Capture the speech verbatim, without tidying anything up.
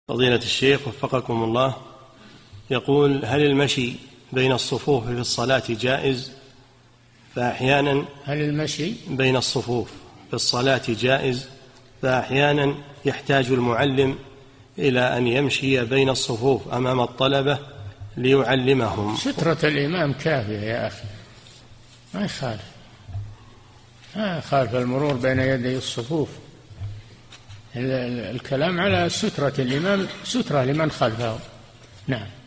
فضيلة الشيخ وفقكم الله، يقول: هل المشي بين الصفوف في الصلاة جائز؟ فأحيانا هل المشي بين الصفوف في الصلاة جائز، فأحيانا يحتاج المعلم إلى أن يمشي بين الصفوف أمام الطلبة ليعلمهم. سترة الإمام كافية يا أخي، ما يخالف ما يخالف المرور بين يدي الصفوف. الكلام على سترة الإمام، سترة لمن خلفه. نعم.